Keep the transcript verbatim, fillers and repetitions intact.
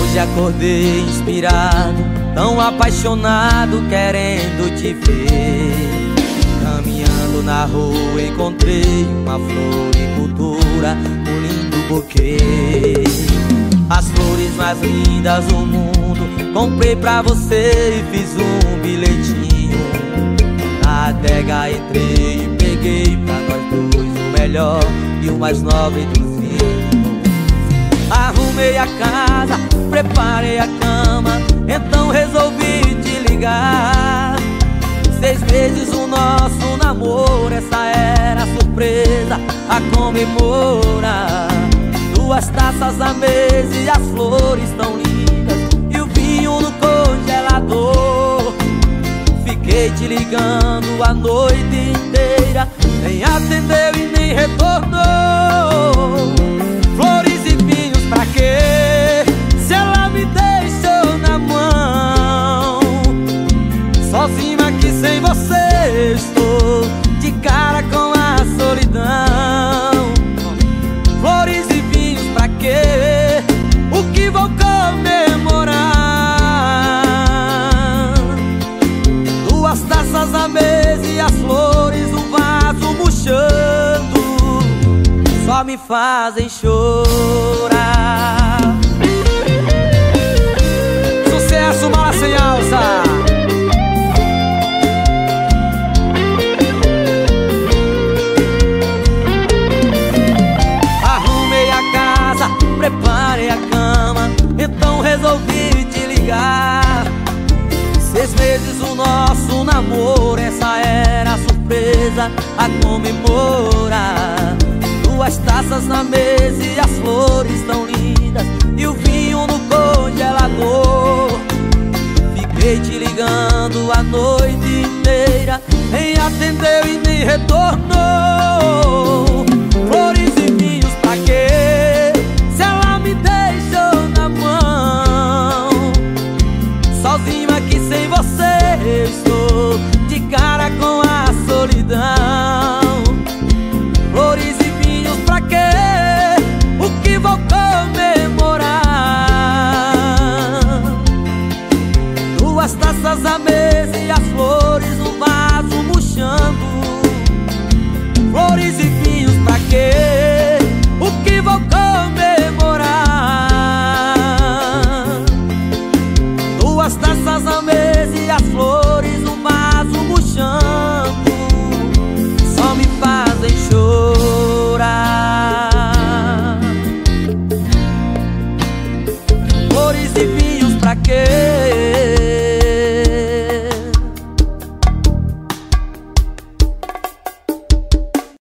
Hoje acordei inspirado, tão apaixonado, querendo te ver. Caminhando na rua encontrei uma floricultura, um lindo buquê. As flores mais lindas do mundo comprei pra você e fiz um bilhetinho. Na adega entrei e peguei pra nós dois o melhor e o mais nobre dos vinhos. Arrumei a casa, preparei a cama, então resolvi te ligar. Seis meses o nosso namoro, essa era a surpresa a comemorar. Duas taças na mesa e as flores tão lindas e o vinho no congelador. Fiquei te ligando a noite inteira, nem atendeu e nem retornou. Flores e vinhos pra quê? Se ela me deixou na mão. Sozinho aqui sem você estou, de cara com a solidão. Flores e vinhos pra quê? O que vou comemorar? Duas taças na mesa e as flores no vaso murchando só me fazem chorar. Sucesso, Mala Sem Alça. Arrumei a casa, preparei a cama, então resolvi te ligar. Seis meses o nosso namoro, essa era a surpresa a comemorar. Duas taças na mesa e as flores tão lindas e o vinho no congelador. Fiquei te ligando a noite inteira, nem atendeu e nem retornou.